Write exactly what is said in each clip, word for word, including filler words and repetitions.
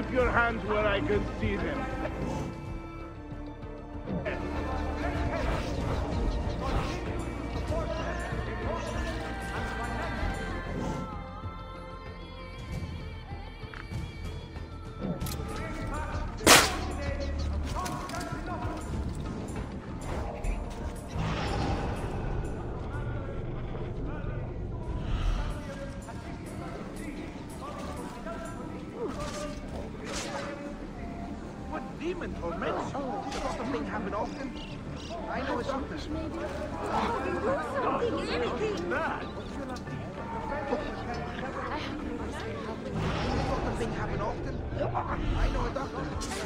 Keep your hands where I can see them. Demon torment? Does such a thing happen often? I know it's something. Something, anything! Bad. Does such a thing happen often? I know a doctor.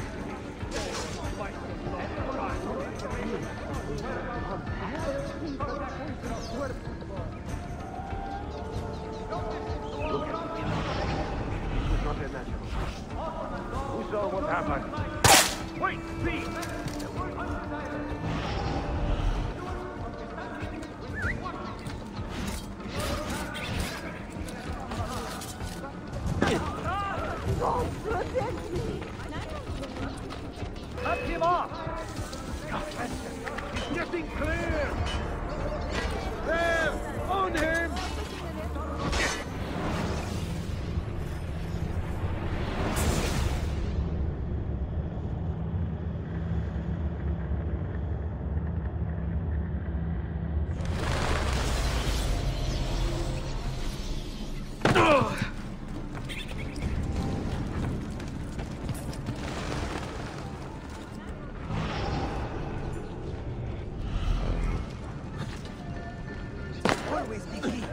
Look at me. This was not their natural. Who saw what happened? Wait, please! God, protect me! Cut him off! He's getting clear! There! On him! Always be key.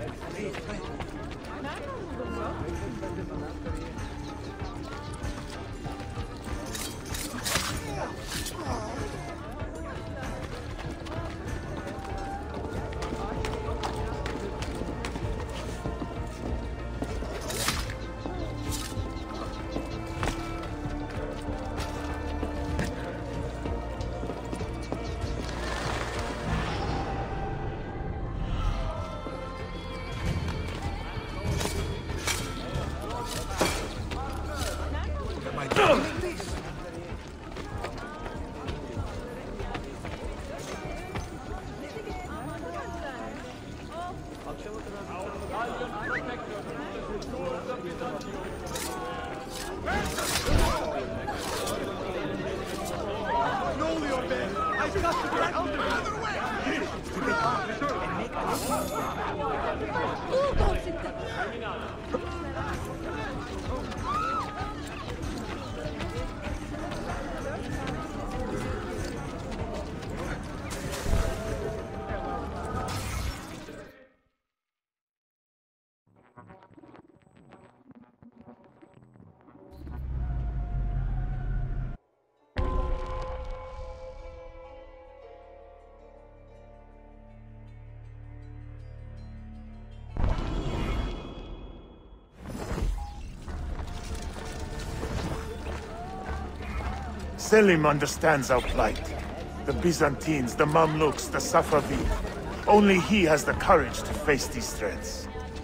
Selim understands our plight. The Byzantines, the Mamluks, the Safavid. Only he has the courage to face these threats.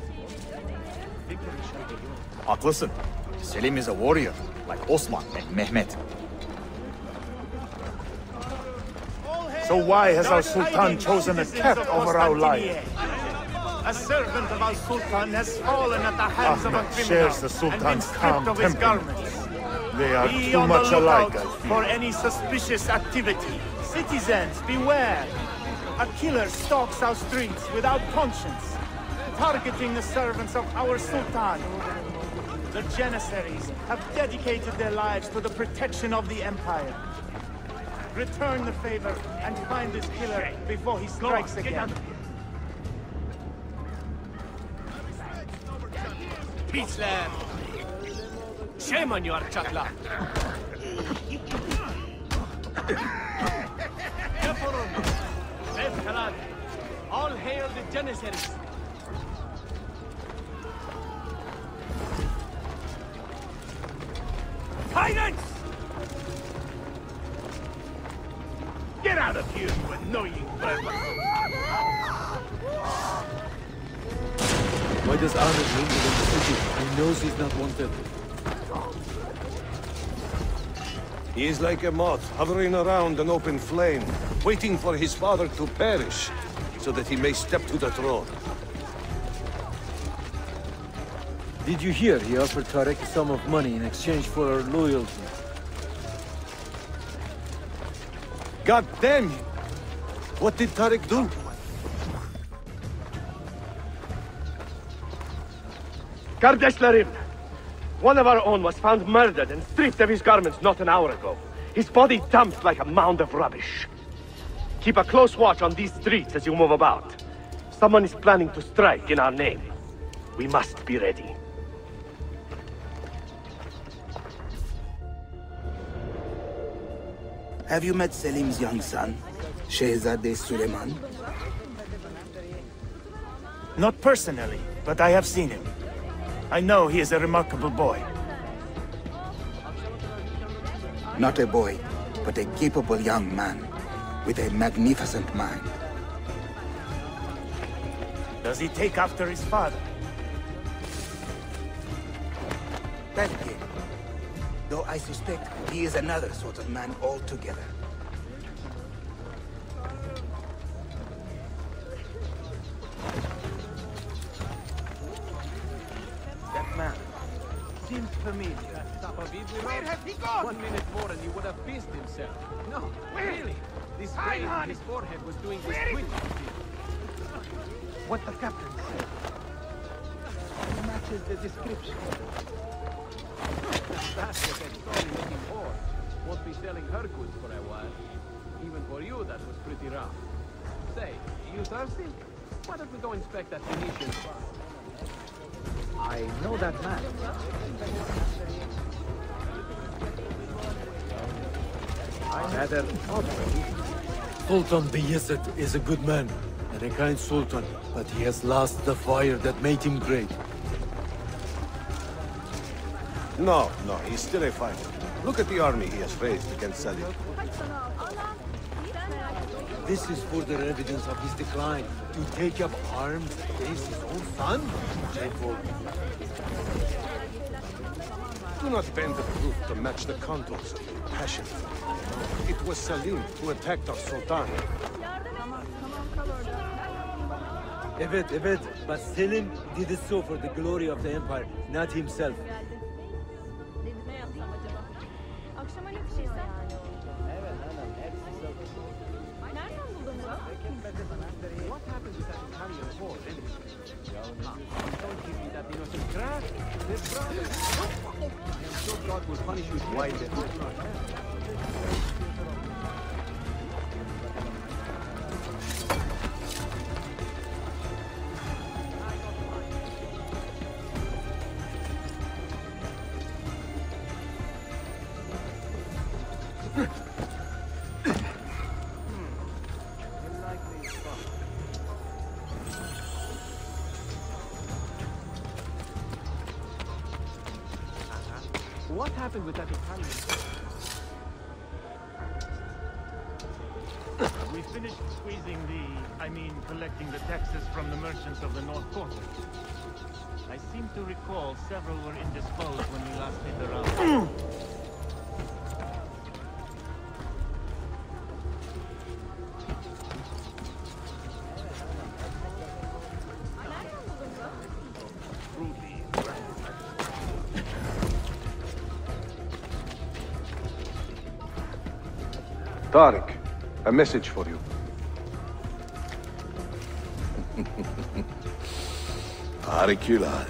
Haklısın. Selim is a warrior, like Osman and Mehmet. So why has our Sultan chosen a cat over our life? A servant of our Sultan has fallen at the hands of a Ahmed criminal shares the and been Sultan's stripped calm of his temperament. garments. They are Be too on much the alike, lookout I fear. for any suspicious activity. Citizens, beware! A killer stalks our streets without conscience, targeting the servants of our Sultan. The Janissaries have dedicated their lives to the protection of the Empire. Return the favor and find this killer before he strikes again. Peaceland! Shame on you, Archakla! All hail the Janissaries! Silence! Get out of here, you annoying vermin! Why does Ahmed linger in the city? He knows he's not wanted. He is like a moth hovering around an open flame, waiting for his father to perish, so that he may step to the throne. Did you hear he offered Tarek a sum of money in exchange for our loyalty? God damn you! What did Tarek do? Gardeslarim! One of our own was found murdered and stripped of his garments not an hour ago. His body dumped like a mound of rubbish. Keep a close watch on these streets as you move about. Someone is planning to strike in our name. We must be ready. Have you met Selim's young son, Shehzadeh Suleiman? Not personally, but I have seen him. I know he is a remarkable boy. Not a boy, but a capable young man, with a magnificent mind. Does he take after his father? That kid. Though I suspect he is another sort of man altogether. That man seems familiar. Where has he gone? One minute more and he would have pissed himself. No, Where? really. This brain on his forehead was doing this twitch. What the captain said matches the description. That's the story-making whore. Won't be selling her goods for a while. Even for you, that was pretty rough. Say, you thirsty? Why don't we go inspect that Venetian spot? I know that man. I rather Sultan Bayezid is a good man and a kind sultan, but he has lost the fire that made him great. No, no, he's still a fighter. Look at the army he has raised against Salim. This is further evidence of his decline. To take up arms against his own son? Shameful. Do not bend the truth to match the contours of your passion. It was Salim who attacked our Sultan. Evet, evet. But Selim did it so for the glory of the empire, not himself. Akşama ne pişirsen? Evet hanım, hepsi satış. Nereden buldun bunu? What happened with that Italian whore anyway? Ah, don't give me that innocent crap. This brother. I am sure God will punish you twice and let not have. What happened with that Italian? We finished squeezing the, I mean, collecting the taxes from the merchants of the North Quarter. I seem to recall several were indisposed when we last hit around. Tariq, a message for you. Auriculare.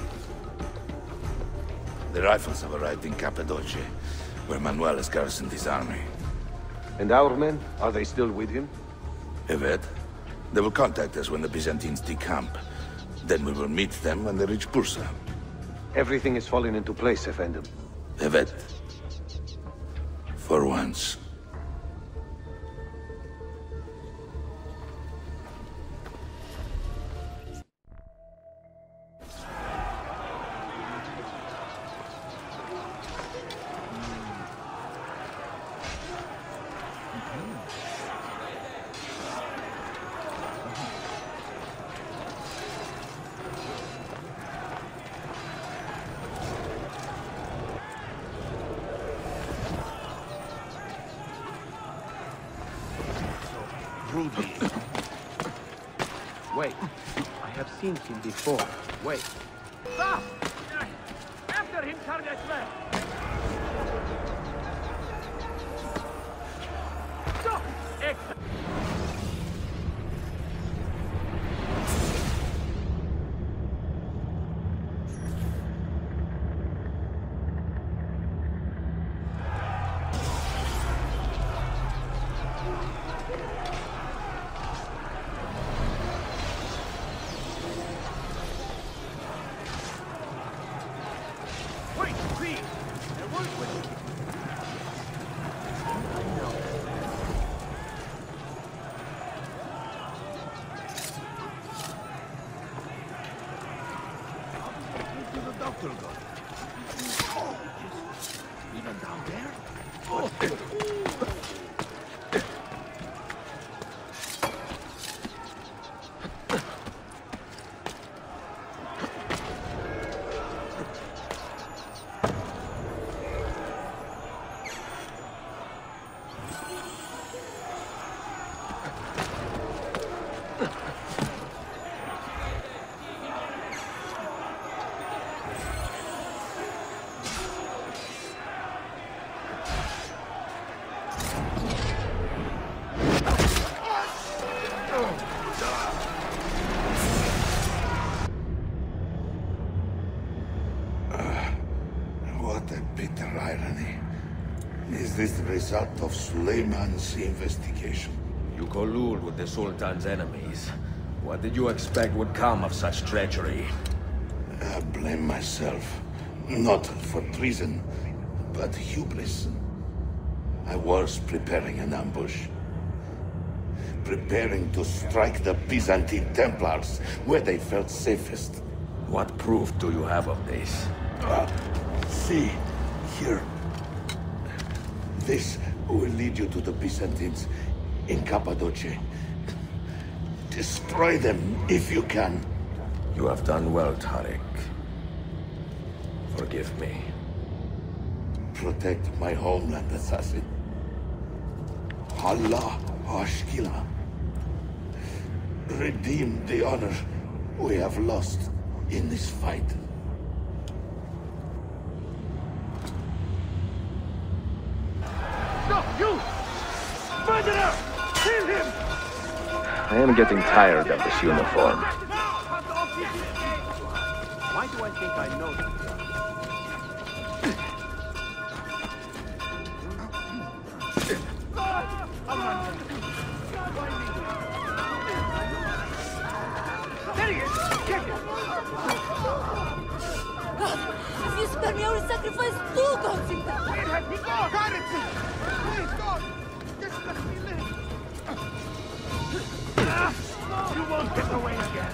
The rifles have arrived in Cappadocia, where Manuel has garrisoned his army. And our men, are they still with him? Evet. They will contact us when the Byzantines decamp. Then we will meet them when they reach Bursa. Everything is falling into place, Effendim. Evet. For once. rudely. Wait, I have seen him before. Wait. Stop! After him, Cardiac. Stop! Excellent. This the result of Suleiman's investigation. You collude with the Sultan's enemies. What did you expect would come of such treachery? I blame myself. Not for treason, but hubris. I was preparing an ambush. Preparing to strike the Byzantine Templars where they felt safest. What proof do you have of this? Uh, see, here. This will lead you to the Byzantines in Cappadocia. Destroy them if you can. You have done well, Tariq. Forgive me. Protect my homeland, assassin. Allah Ashkila. Redeem the honor we have lost in this fight. I am getting tired of this uniform. Why do I think I know this? If you spare me, I will sacrifice two gods in that. Please, God! Just let me live! You won't get away again!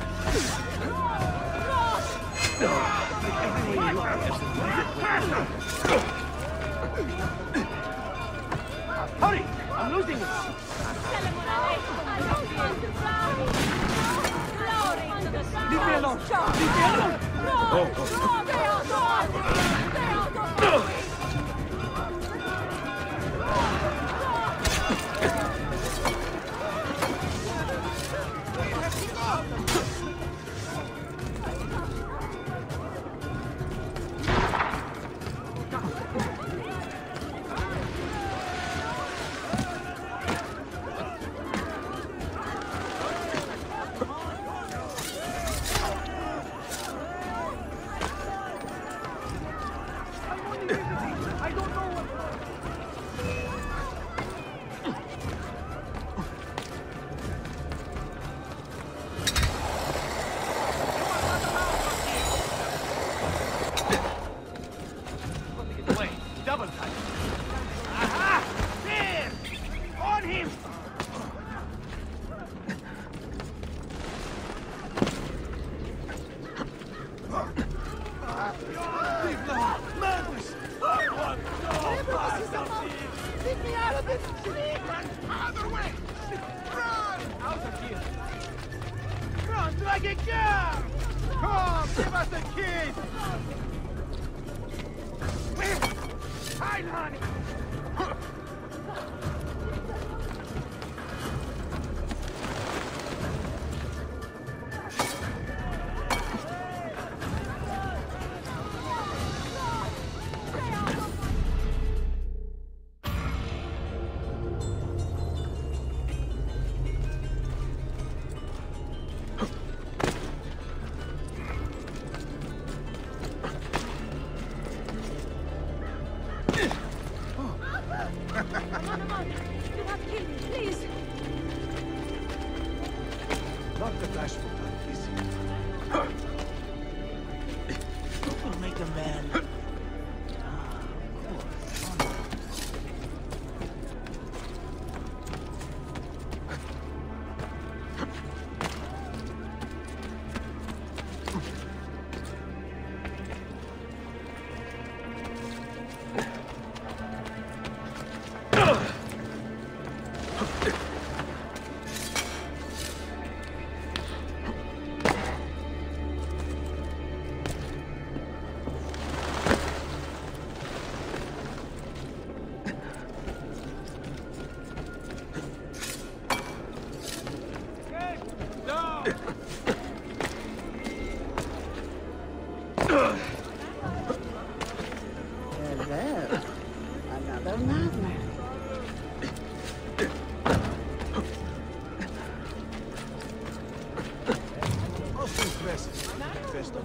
Hurry! I'm losing it! Leave me alone! Leave me alone! Go, go. Stay out! Stay out!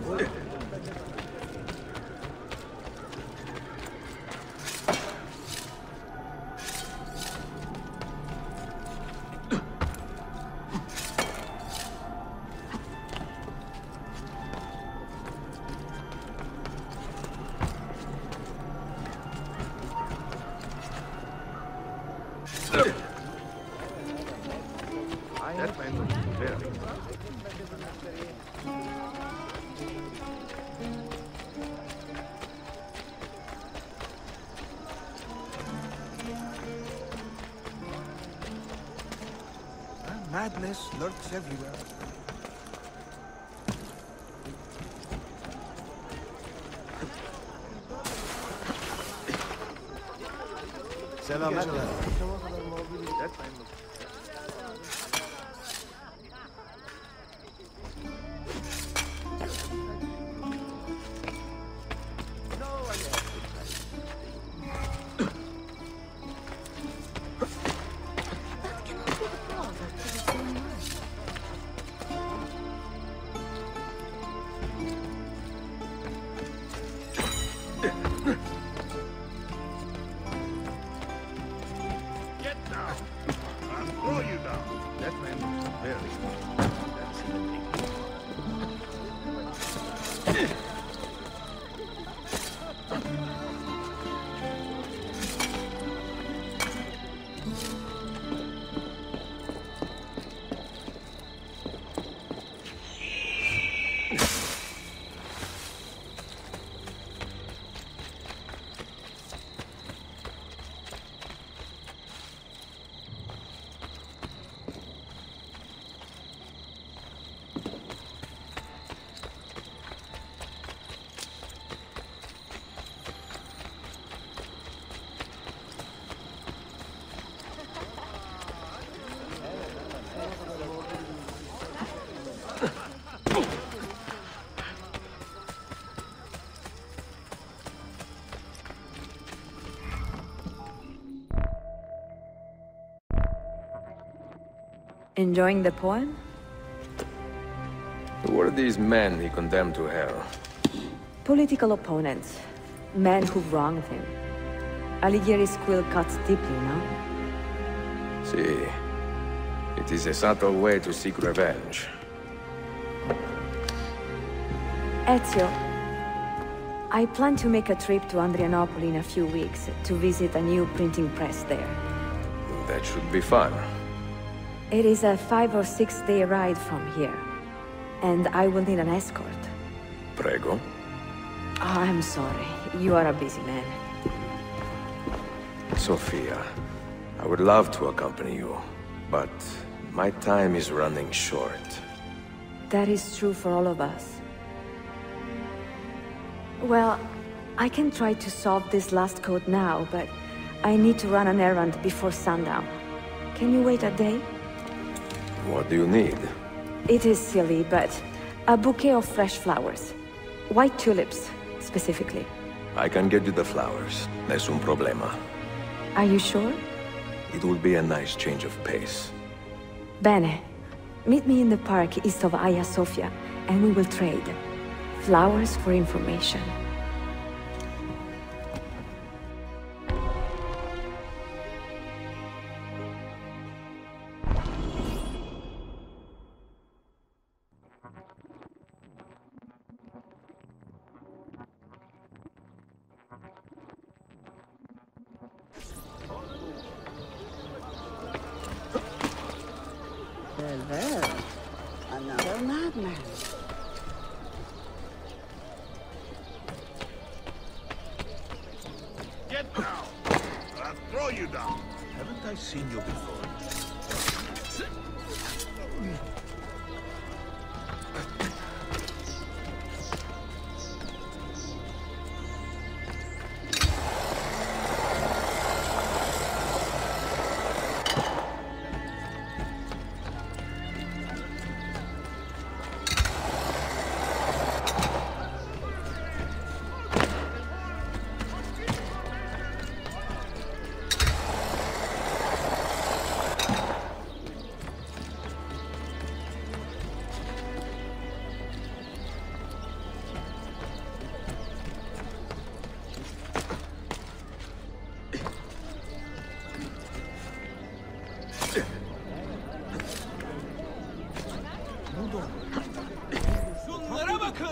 That man looks very... Madness lurks everywhere. Selamat. That man looks... Enjoying the poem? Who are these men he condemned to hell? Political opponents. Men who wronged him. Alighieri's quill cuts deeply, no? See, it is a subtle way to seek revenge. Ezio, I plan to make a trip to Andrianople in a few weeks to visit a new printing press there. That should be fun. It is a five or six day ride from here, and I will need an escort. Prego. Oh, I'm sorry. You are a busy man. Sophia, I would love to accompany you, but my time is running short. That is true for all of us. Well, I can try to solve this last code now, but I need to run an errand before sundown. Can you wait a day? What do you need? It is silly, but a bouquet of fresh flowers. White tulips, specifically. I can get you the flowers. Nessun problema. Are you sure? It will be a nice change of pace. Bene. Meet me in the park east of Hagia Sophia, and we will trade. Flowers for information. Well, well, another madman. Get down! Or I'll throw you down! Haven't I seen you before?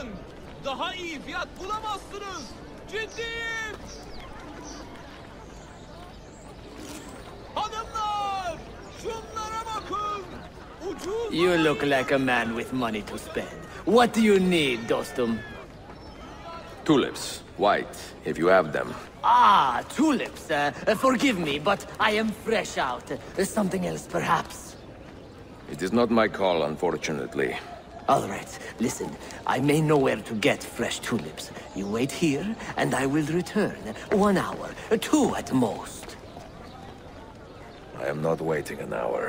bakın. Daha iyi fiyat bulamazsınız. Ciddiyim. Hanımlar, şunlara bakın. Ucuz. You look like a man with money to spend. What do you need, dostum? Tulips. White, if you have them. Ah, tulips. Uh, forgive me, but I am fresh out. Uh, something else, perhaps? It is not my call, unfortunately. All right, listen. I may know where to get fresh tulips. You wait here, and I will return. One hour, two at most. I am not waiting an hour.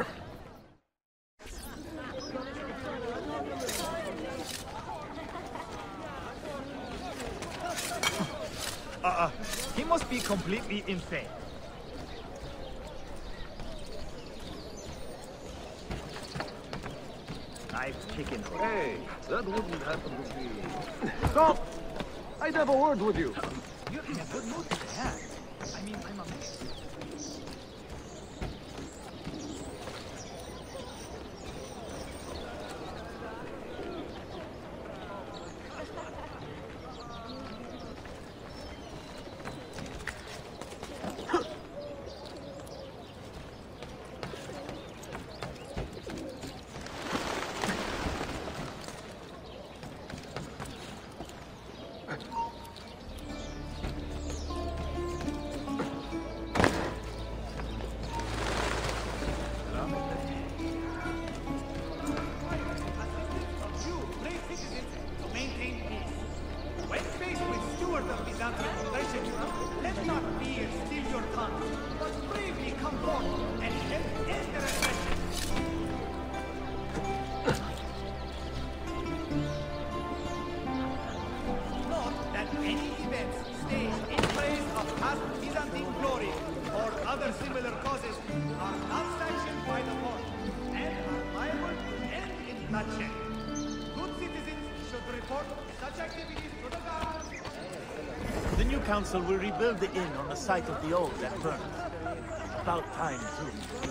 Uh-uh. He must be completely insane. Knives kicking. Hey, that wouldn't happen to me. Stop! I'd have a word with you. You're in a good mood today, huh? I mean, I'm amazed. The new council will rebuild the inn on the site of the old that burned. About time, too.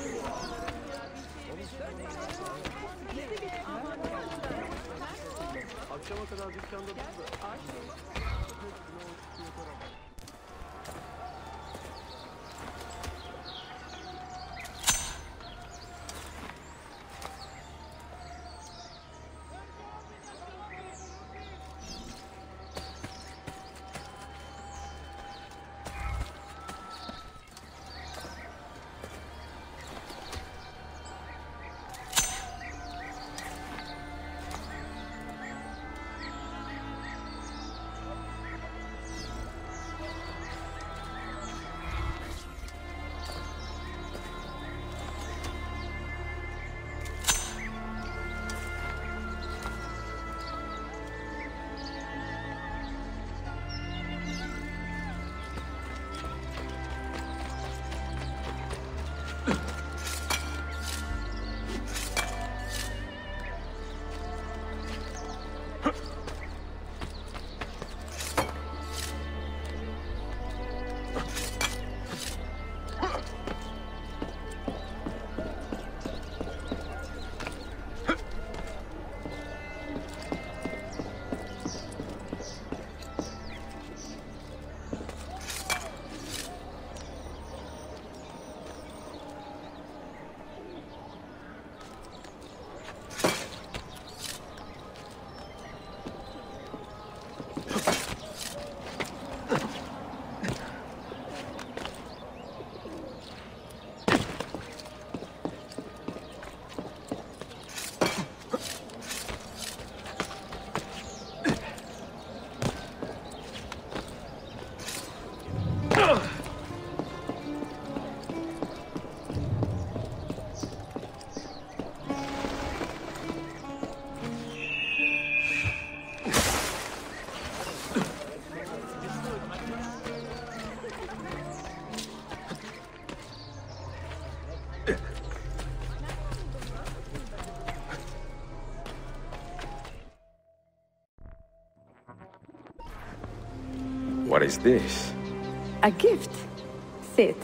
What is this? A gift. Sit.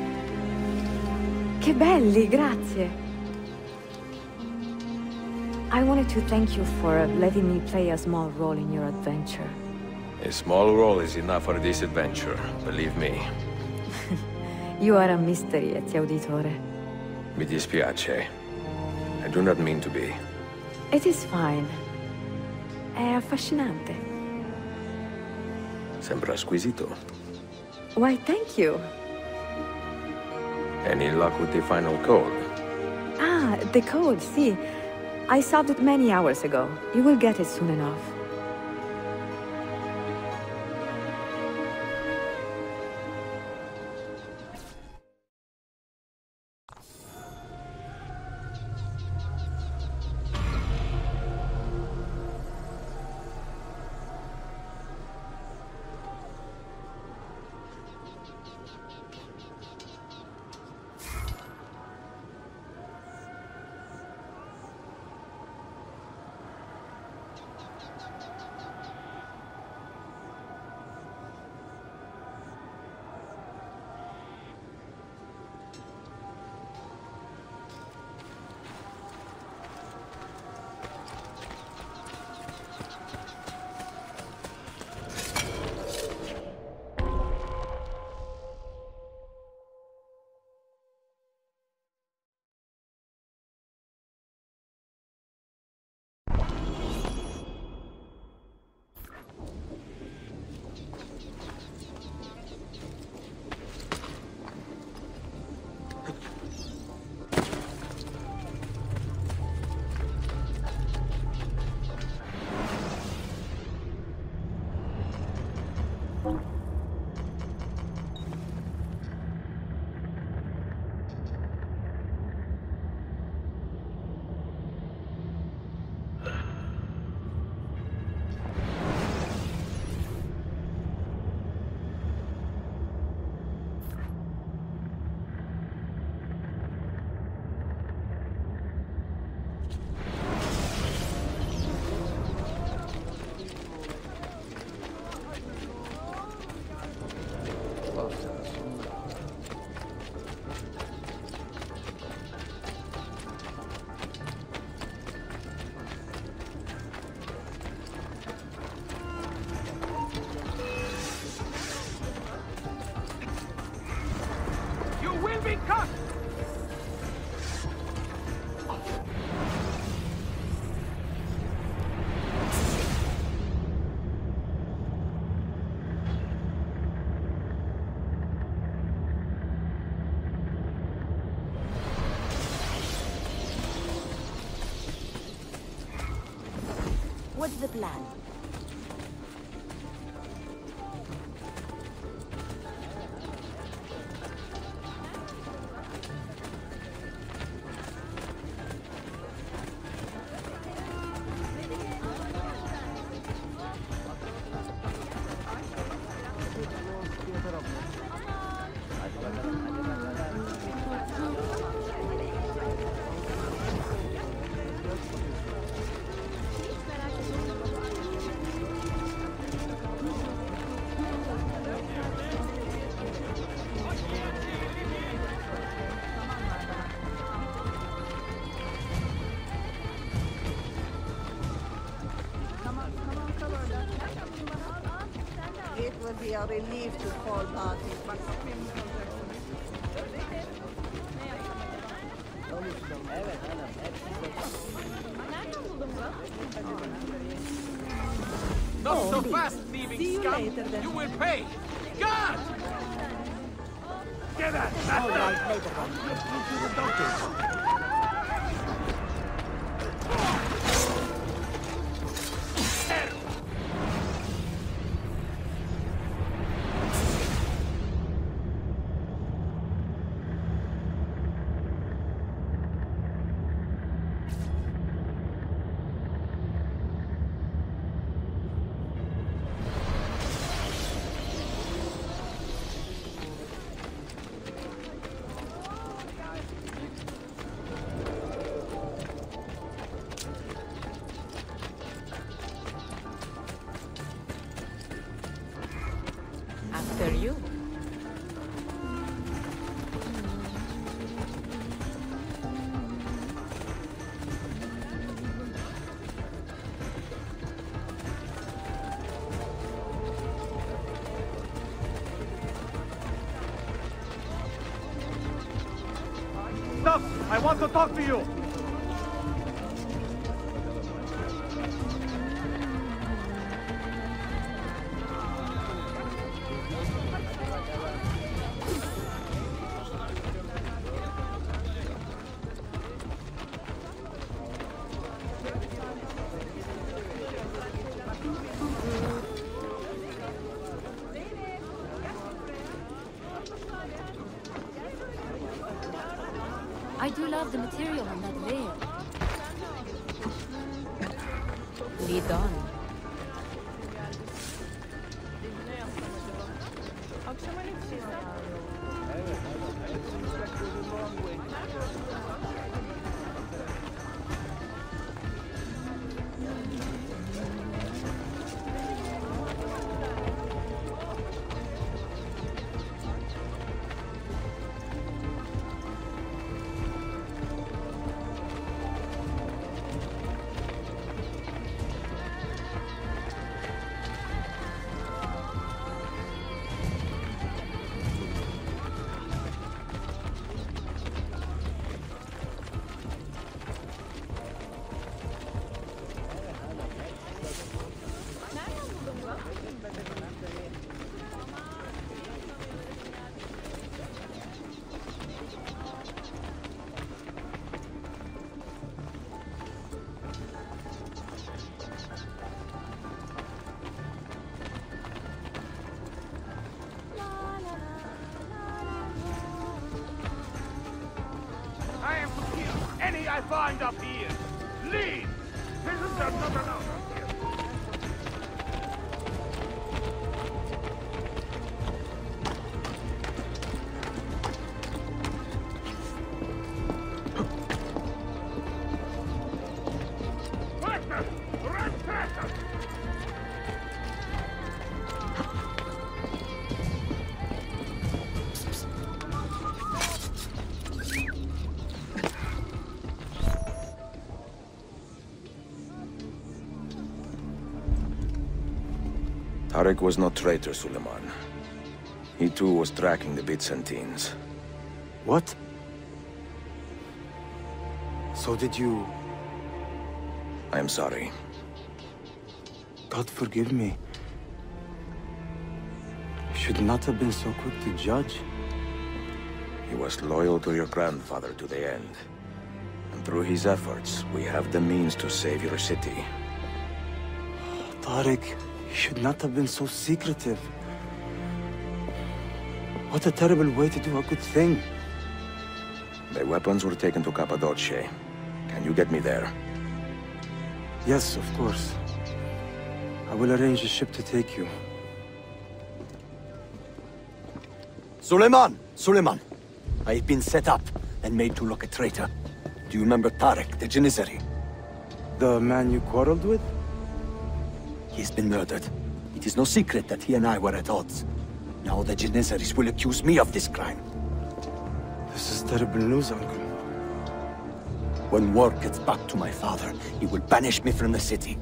Che belli, grazie. I wanted to thank you for letting me play a small role in your adventure. A small role is enough for this adventure, believe me. You are a mystery, Ezio Auditore. Mi dispiace. I do not mean to be. It is fine. È affascinante. Sembra squisito. Why, thank you. Any luck with the final code? Ah, the code, see. I solved it many hours ago. You will get it soon enough. What's the plan? It will be a relief to fall back. Not Oh, so please. fast, thieving See you scum! later, then. You will pay! God! Get that! All right, later on. I want to talk to you! I do love the material on that veil. Lead on. Akşama ne pişirsem? I am to kill any I find up here! Leave! Citizens are not allowed up here! Tarek was no traitor, Suleiman. He too was tracking the Byzantines. What? So did you... I am sorry. God forgive me. You should not have been so quick to judge. He was loyal to your grandfather to the end. And through his efforts, we have the means to save your city. Tarek, you should not have been so secretive. What a terrible way to do a good thing. The weapons were taken to Cappadocia. Can you get me there? Yes, of course. I will arrange a ship to take you. Suleiman! Suleiman! I've been set up and made to look a traitor. Do you remember Tarek, the Janissary? The man you quarreled with? He's been murdered. It is no secret that he and I were at odds. Now the Janissaries will accuse me of this crime. This is terrible news, Uncle. When word gets back to my father, he will banish me from the city.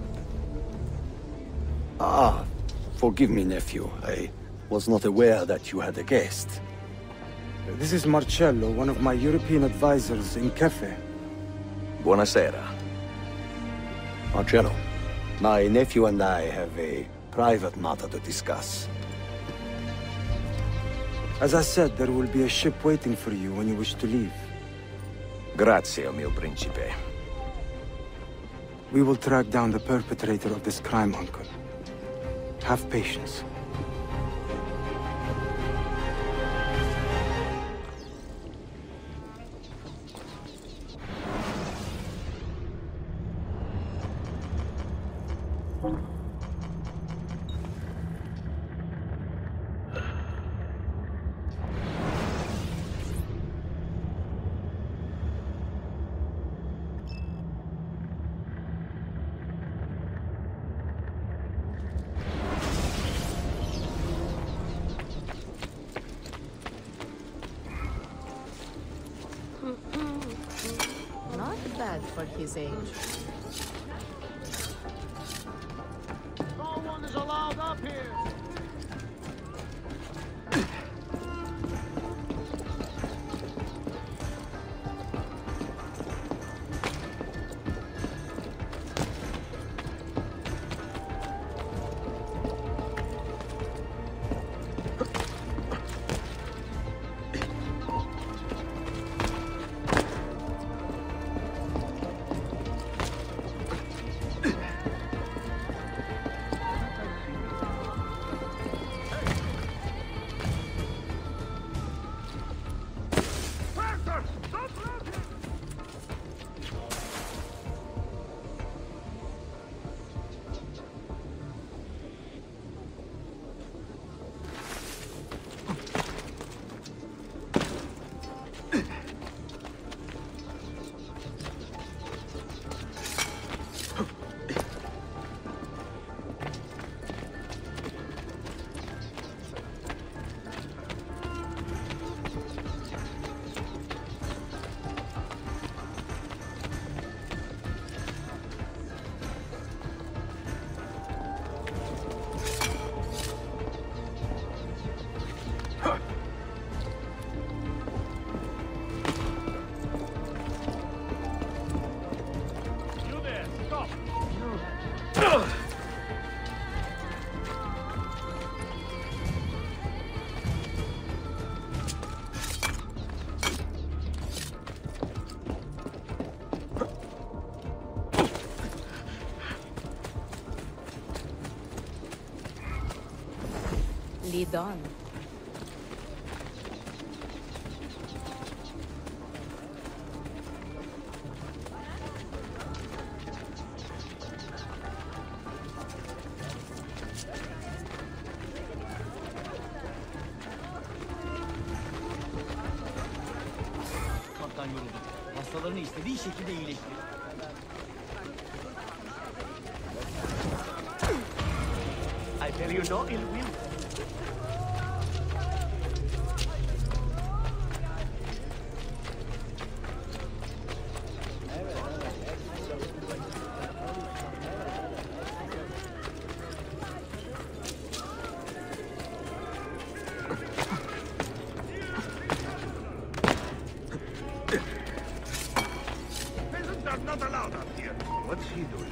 Ah, forgive me, nephew. I was not aware that you had a guest. This is Marcello, one of my European advisors in Cafe. Buonasera. Marcello, my nephew and I have a private matter to discuss. As I said, there will be a ship waiting for you when you wish to leave. Grazie, mio principe. We will track down the perpetrator of this crime, Uncle. Have patience. Not bad for his age. No one is allowed up here! Lead on. Kaptan yoruldu. Hastalarını istediği şekilde iyileştirir. I bear you no ill will. Peasants are not allowed up here. What's he doing?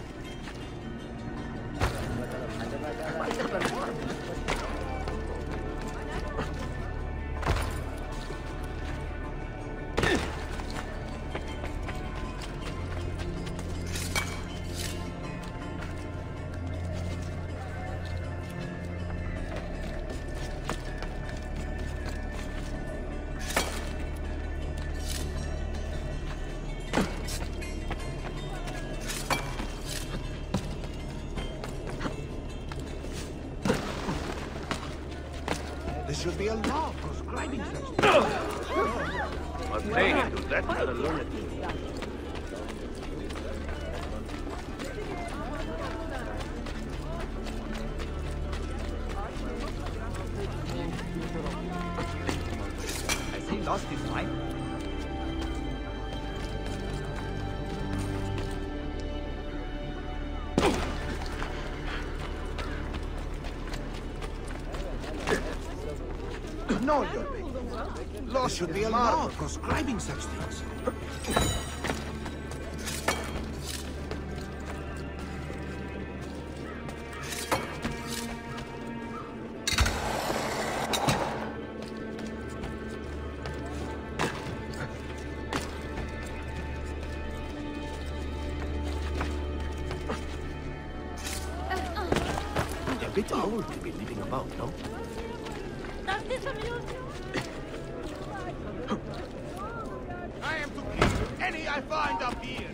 There should be a law prescribing such things. But they do that to the lunatic. Has he lost his mind? No, your baby. There should be a law prescribing such things. They're a bit old to be living about, no? I am to kill any I find up here.